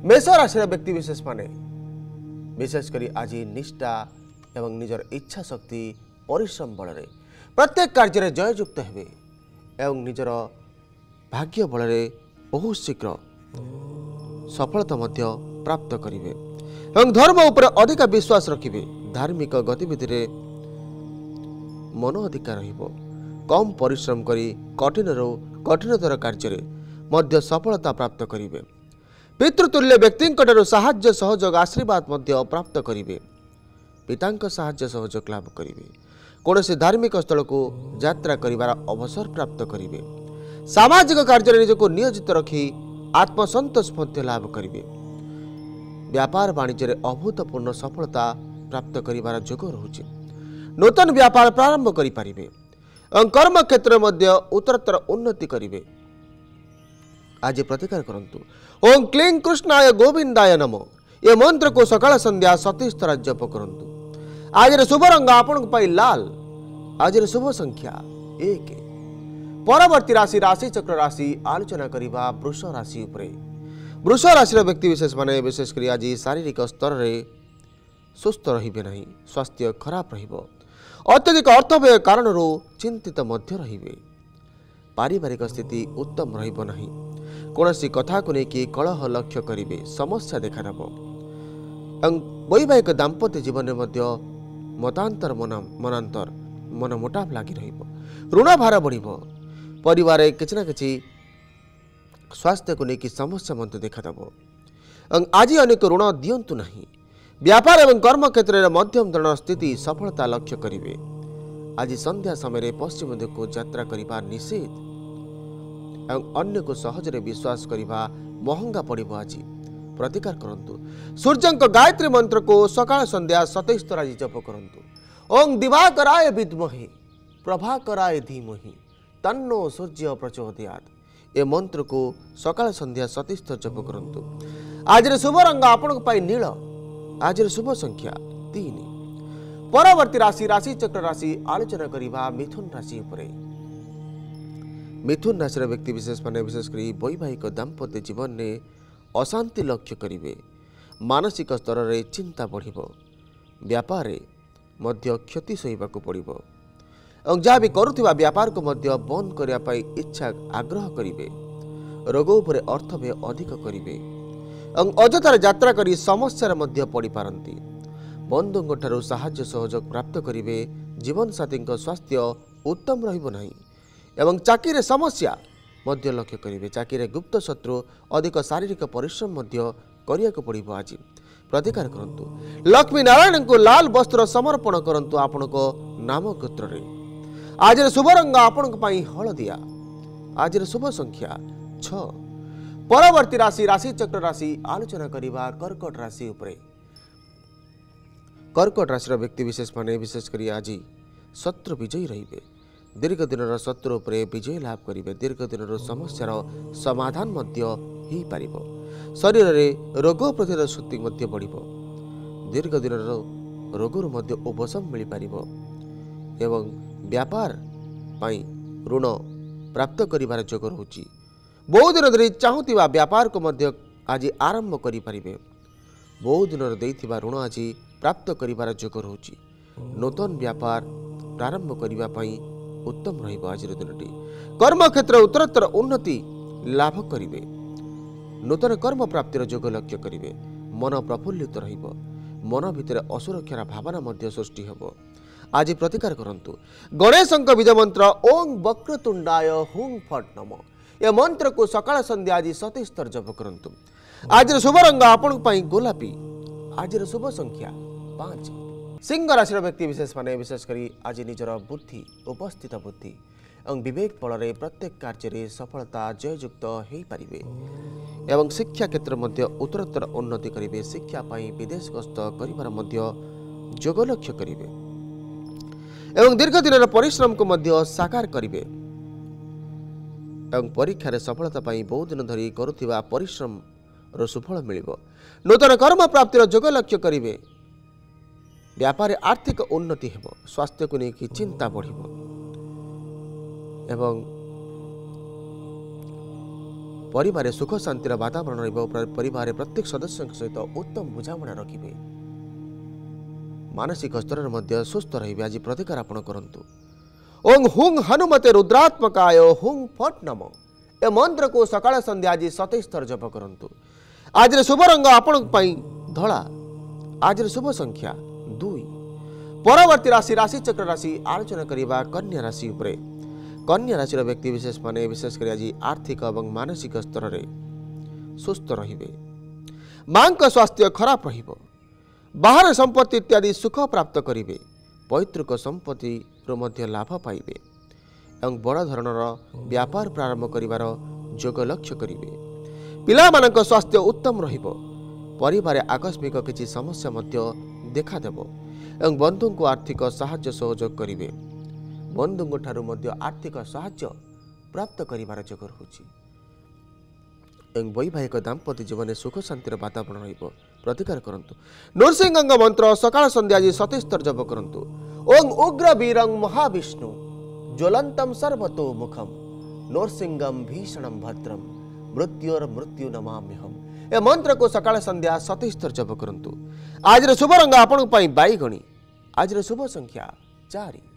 मेष राशि व्यक्ति विशेष माने विशेषकर आज निष्ठा एवं निजर इच्छा शक्ति परिश्रम बल प्रत्येक कार्य जययुक्त हे एवं निजर भाग्य बल बहुत शीघ्र सफलता प्राप्त करेंगे एवं धर्म उपर अधिक विश्वास रखिए। धार्मिक गतिविधि रे मन अधिक कम परिश्रम करी कठिनतर कार्य मध्य सफलता प्राप्त करेंगे। पितृतुल्य व्यक्ति साहाय्य सहयोग आशीर्वाद प्राप्त करेंगे। पिता साहाय्य सहयोग लाभ करेंगे। कौन से धार्मिक स्थल को यात्रा करिवार अवसर प्राप्त करेंगे। सामाजिक कार्य निजक नियोजित रखी आत्मसंतोष लाभ करेंगे। व्यापार वाणिज्य अभूतपूर्ण सफलता प्राप्त करिवार जोग रहुछि। नूतन व्यापार प्रारंभ करें और कर्म क्षेत्र में उत्तरोत्तर उन्नति करेंगे। आज प्रतिकार करंतु ओं क्लीं कृष्णाय गोविंदाय नमो ये मंत्र को सकाळ संध्या 27 थर जप करंतु। आज शुभ रंग आपण लाल। आज शुभ संख्या 1। परवर्ती राशि राशि चक्र राशि आलोचना करिबा वृष राशि उपरे। वृष राशि व्यक्ति विशेष माने विशेषकर आज शारीरिक स्तर में सुस्थ रहिबे नहीं। स्वास्थ्य खराब रहिबो। अत्यधिक अर्थ व्यय कारण चिंतित मध्य रहिबे। पारिवारिक स्थिति उत्तम रहिबो नहीं। कौनसी कथा को लेकिन कलह लक्ष्य करेंगे। समस्या देखादेव। वैवाहिक दाम्पत्य जीवन में मतांतर मनांतर मन मोटाप लगी ऋण भार बढ़ परिवार किसी ना कि स्वास्थ्य को लेकिन समस्या मध्य देखादेव। आज अनेक ऋण दिंतु नहीं। व्यापार एवं कर्म क्षेत्र में मध्यम धरण स्थिति सफलता लक्ष्य करेंगे। आज संध्या समय पश्चिम दिग को यात्रा करने निषेध एवं अन्य को सहजरे विश्वास करने महंगा पड़ो। आज प्रतिकार करंतु सूर्यंक गायत्री मंत्र को सकाळ संध्या 27 थर आज जप करंतु। ओं दिवाकराय विद्महे प्रभाकराय धीमहि तन्नो सूर्य प्रचोदयात् ये मंत्र को सकाळ संध्या 27 थर जप करंतु। आज शुभ रंग आपण नील। आज शुभ संख्या 3। परवर्ती राशि राशि चक्र राशि आलोचना करिबा मिथुन राशि उपरे। मिथुन राशि व्यक्ति विशेष माने विशेषकर वैवाहिक दाम्पत्य जीवन में अशांति लक्ष्य करेंगे। मानसिक स्तर में चिंता बढ़िबो। व्यापार मध्य क्षति सहिबाकु पड़िबो और जहाँ भी करुथिबा व्यापार को मध्य बंद करने इच्छा आग्रह करेंगे। रोग उपरे अर्थ व्यय अधिक करेंगे और अଯଥାରେ यात्रा करी समस्या मध्य पड़ पारती। बंधुओं ठारू साहाय्य सहयोग प्राप्त करेंगे। जीवन साथी स्वास्थ्य उत्तम रहिबो नहीं एवं चाकरी समस्या मध्य लक्ष्य करेंगे। चाकरी गुप्त शत्रु अधिक शारीरिक परिश्रम मध्य करिया को पड़िबो। आज प्रतिकार करंतु लक्ष्मी नारायण को लाल वस्त्र समर्पण करंतु आपण को नाम गोत्र रे। आज शुभ रंग आपण हलदिया। आज शुभ संख्या 6। परवर्ती राशि राशि चक्र राशि आलोचना करिबा कर्कट राशि उपरे। कर्कट राशि व्यक्ति विशेष माने विशेषकर आज शत्रु विजयी रहिबे। दीर्घ दिन शत्रु उपरे विजय लाभ करेंगे। दीर्घ दिन समस्यार समाधान मध्य हो पार। शरीर में रोग प्रतिरोध शक्ति बढ़। दीर्घ दिन रोगर मध्य उपशम मिल पार एवं व्यापार ऋण प्राप्त कर जोग रही। बहुत दिन धरी चाहूबा व्यापार को मध्य आज आरंभ करें। बहुत दिन देइथिबा ऋण आज प्राप्त कर जोग रही। नूतन व्यापार प्रारंभ करने उत्तम रहिबो। आज दिनटी कर्म क्षेत्र उत्तरोत्तर उन्नति लाभ करेंगे। नूतन कर्म प्राप्तिर जोग लक्ष्य करेंगे। मन प्रफुल्लित रहिबो। मन भितर असुरक्षार भावना मध्य सृष्टि हेबो। आज प्रतिकार करंतु गणेश बीज मंत्र ओं वक्रतुंडाय हुं फट नमो यह मंत्र को सकाळ संध्या आज 27 थर जप करंतु। आज शुभ रंग आपण गोलापी। आज शुभ संख्या 5। सिंह राशि व्यक्ति विशेष माने विशेषकर आज निजर बुद्धि उपस्थित बुद्धि और विवेक बल प्रत्येक कार्य सफलता जययुक्त हो पारे एवं शिक्षा क्षेत्र में उत्तरोत्तर उन्नति करेंगे। शिक्षा विदेश गस्त कर जोग लक्ष्य करेंगे एवं दीर्घ दिन परिश्रम को मध्य साकार करेंगे एवं परीक्षा सफलता बहुत दिन धरी करुथिबा परिश्रम सुफल मिलिबो। नूतन कर्म प्राप्तिर जोग लक्ष्य करेंगे। व्यापार आर्थिक उन्नति हेबो। स्वास्थ्य को लेकिन चिंता बढ़िबो एवं परिवार सुख शांतिर वातावरण परिवार प्रत्येक सदस्य सहित उत्तम बुझामणा रखिबे मानसिक स्तर में सुस्थ रहिबे। आज प्रतिकार आपण करंतु ओं हुं हनुमते रुद्रात्मकाय हुं फट नम ए मंत्र को सकाळ संध्या आज 27 थर जप करंतु। आज शुभ रंग आपण धला। आज शुभ संख्या 2। परवर्ती राशि राशि चक्र राशि आलोचना करबा कन्या राशि उपरे। कन्या राशि व्यक्ति विशेष माने विशेष कर आज आर्थिक और मानसिक स्तर में सुस्थ रहिबे। मां का स्वास्थ्य खराब रहिबो। बाहर संपत्ति इत्यादि सुख प्राप्त करिवे। पैतृक संपत्ति मध्य लाभ पाइबे एवं बड़ धरणर व्यापार प्रारंभ करिवार जोग लक्ष्य करिवे। पिला मानक स्वास्थ्य उत्तम रहिबो। परिवार आकस्मिक किछि समस्या मध्य देखा देबो एवं बंधु को आर्थिक सहाय्य सहयोग करिवे। बंधु ठारू मध्य आर्थिक सहाय्य प्राप्त करिवार जोग रहुछि एवं वैवाहिक दाम्पत्य जीवन सुख शांतिर वातावरण रहिबो। प्रतिकार करंतु नृसिंह मंत्र सकाळ संध्या 27 थर जप करंतु। ओं उग्र वीरं महाविष्णु ज्वलंतम सर्वतो मुखम नृसिंहम भीषणम भद्रम मृत्योर मृत्यु नमाम्यहम ए मंत्र को सकाळ संध्या 27 थर जप करंतु। आज शुभ रंग आपण बैगणी। आज शुभ संख्या 4।